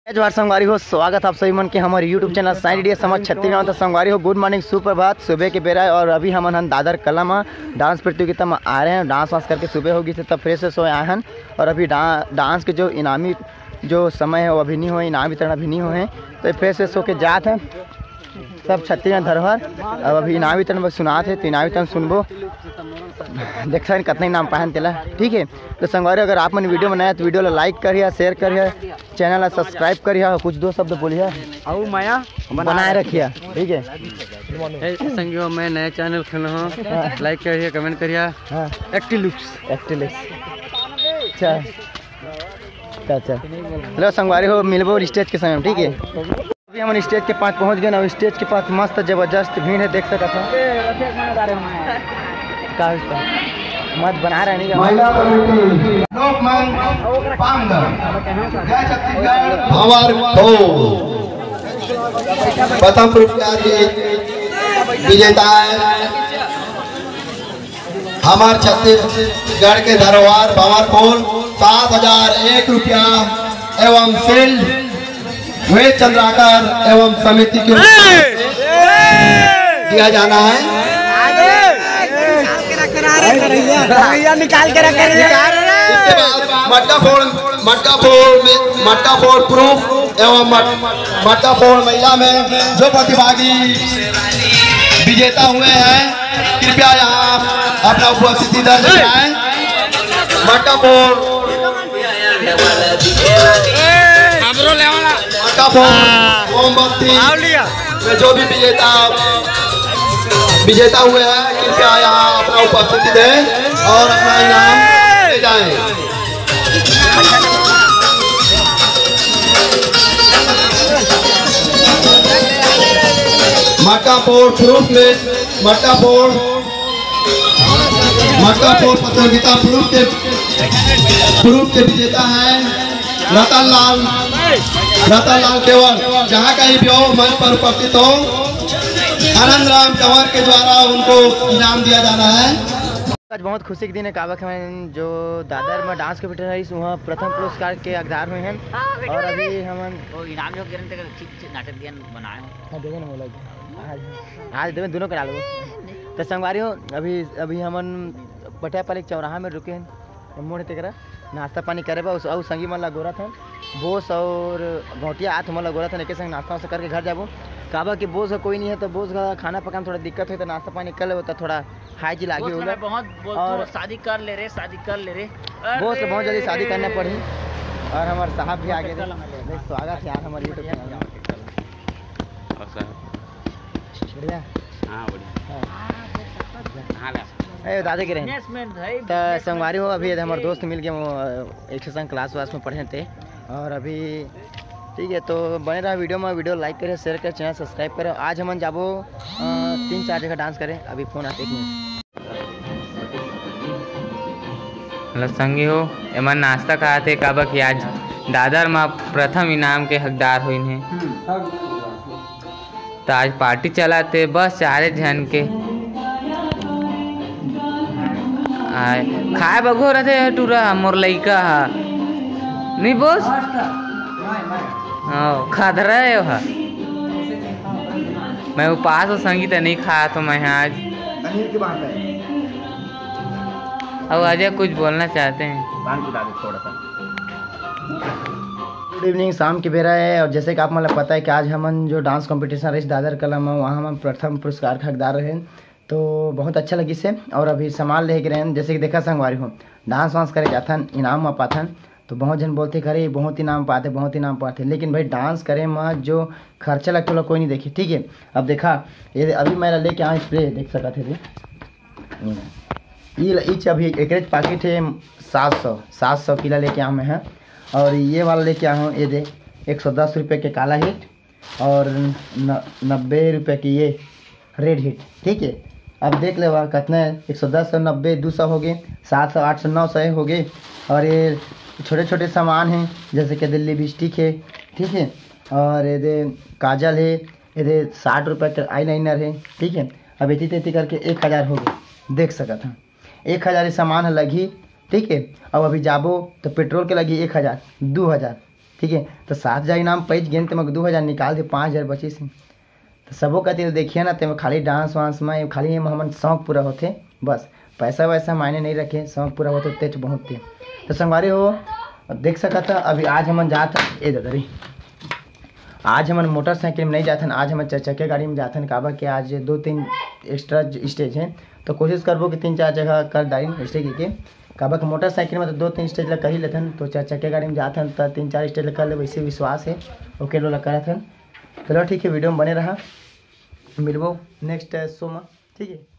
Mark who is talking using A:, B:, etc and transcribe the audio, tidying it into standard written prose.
A: जोहार संगवारी हो, स्वागत आप सभी मन के हमारे यूट्यूब चैनल साइंस डी समझ छत्तीसगढ़। तो संगवारी हो, गुड मॉर्निंग, सुप्रभात। सुबह के बेरा है और अभी हम दादर कला में डांस प्रतियोगिता में आ रहे हैं। डांस वांस करके सुबह होगी से तब फ्रेश हो आए हैं और अभी डांस के जो इनामी जो समय है वो अभी नहीं हुए, इनाम वितरण अभी नहीं हुए हैं। तो फ्रेश होके जाते हैं सब छत्तीसगढ़ धरोहर। अब अभी इनाम वितरण बस सुना थे, तो इनाम वितरण सुनबो, देख सकते कितना इनाम पाए तेला। ठीक है, तो संगवारी अगर आप मन वीडियो बनाया तो वीडियो ला लाइक करिए, शेयर करिए, चैनल ला सब्सक्राइब करिए, कुछ दो शब्द बोलिए और माया बनाए रखिए। ठीक है
B: संगियो, मैं नया चैनल खोला हूँ, लाइक करिए, कमेंट करिए। Active looks.
A: अच्छा हेलो संगवारी हो, मिलबो स्टेज के समय। ठीक है, अभी हम स्टेज के पास पहुंच गए ना। स्टेज के पास मस्त जबरदस्त भीड़ है, देख सकते हैं। मत बना रहे नहीं
C: प्रथम पुरस्कार विजेता है हमारे छत्तीसगढ़ के धरोहर भंवरपुर 7,001 रुपया एवं शील्ड वे चंद्राकर एवं समिति के दिया जाना है।
A: निकाल के रख
C: मटका फोड़ प्रूफ एवं मटका फोड़ महिला में जो प्रतिभागी विजेता हुए हैं, कृपया यहाँ अपना उपस्थिति दर्ज कराएं। मटका फोड़ मोमबत्ती में जो भी विजेता हुए हैं, कृपया यहाँ अपना उपस्थिति दें और अपना इनाम ले जाएं। मटका फोड़ प्रूफ में मटका फोड़ प्रतियोगिता प्रूफ के विजेता हैं रतन लाल केवल। जहाँ कहीं भी हो मंच पर उपस्थित हो, आनंद राम कंवर के द्वारा उनको इनाम दिया जाना है।
A: आज बहुत खुशी के दिन है। काबक हम जो दादर में डांस कॉम्पिटिशन है, वहाँ प्रथम पुरस्कार के हकदार हुए हैं और अभी हम
D: इनाम जो नाटक बनाए
A: आज देवें दोनों करा लो। तो संगवारी हो, अभी हम पटियापाली चौराहा में रुके हैं, मोड़ तेरा नाश्ता पानी करे बा। और संगी मन ला गोरा था बोस और घोटिया आठ मन ला गोरा था, एक संग नाश्ता वास्ता करके घर जाबो। काबा के बोस का कोई नहीं है, तो बोस का खाना पकाने थोड़ा दिक्कत है, तो नाश्ता पानी कर ले तो थोड़ा हाई जी लागी होगा।
D: और शादी कर ले रे
A: बोस को बहुत जल्दी शादी करना पड़ी। और हमारे साहब भी आगे स्वागत है हमारे यूट्यूब चैनल। दादा के रहे तो संगवारी हो, अभी हमारे दोस्त मिल गए, वो एक संग क्लास वास में पढ़े थे। और अभी ठीक है, तो बने रहा वीडियो लाइक करें, शेयर करें, चैनल सब्सक्राइब करें। आज हम जाबो 3-4 जगह डांस करें। अभी फोन आते एक मिनट।
B: हेलो संगी हो, एमन नाश्ता खाए थे काबा कि आज दादर में प्रथम इनाम के हकदार हुई हैं, तो आज पार्टी चलाते बस 4 जन के खाए बगो रहे टूरा मोर लइका नहीं बोस खाद रहे हो। मैं उपास और संगीत नहीं खाया तो मैं आज अब अजय कुछ बोलना चाहते हैं।
A: गुड इवनिंग, शाम की बेरा है और जैसे कि आप मतलब पता है कि आज हम जो डांस कंपटीशन रही दादर कला में, वहाँ हम प्रथम पुरस्कार के हकदार रहे, तो बहुत अच्छा लगी से। और अभी सामान ले के रहे, जैसे कि देखा संगवारी हो, डांस वांस करे जाथन, इनाम में पाथन, तो बहुत जन बोलते करे बहुत इनाम पाते, लेकिन भाई डांस करे में जो खर्चा लगता है कोई नहीं देखी। ठीक है, अब देखा ये अभी मैं लेके आया स्प्रे, देख सका थे ये अभी एक पैकेट है 700 किलो लेके आया मैं है। और ये वाला लेके आया हूँ, ये दे 110 रुपये के काला हिट और 90 रुपये की ये रेड हिट। ठीक है, अब देख ले कितना है, 110, 90, 200 हो गए, 700, 800, 900 हो गए। और ये छोटे छोटे सामान हैं, जैसे कि दिल्ली लिपस्टिक है। ठीक है, और ये काजल है, ये 60 रुपये का आई लाइनर है। ठीक है, अब इतनी करके 1000 हो गए, देख सका था 1000 सामान लगी। ठीक है, अब अभी जाबो तो पेट्रोल के लगी 1000, 2000, ठीक है। तो 7,000 इनाम पैच गेन तो 2,000 निकाल दे, 5,000 बची से। तो सबो कहते देखिए ना, तो खाली डांस वांस में खाली हमन शौक पूरा होते, बस पैसा वैसा मायने नहीं रखे, शौक पूरा होते तेज बहुत थे। तो संगवारी हो देख सका था अभी आज हमन जात ए दादरी, आज हमन मोटरसाइकिल में नहीं जाथन, आज हम 4 चक्के गाड़ी में जाथन। काबर कि आज 2-3 एक्स्ट्रा स्टेज है, तो कोशिश करबो कि 3-4 जगह कर डाली स्टे के। काबर कि मोटरसाइकिल में तो 2-3 स्टेज ला कर ही लेथन, तो 4 चक्के गाड़ी में जाथन तो 3-4 स्टेज ला कर ले, वैसे विश्वास है ओके लो ला करथन। चलो ठीक है, वीडियो में बने रहा, मिलबो नेक्स्ट शो में, ठीक है।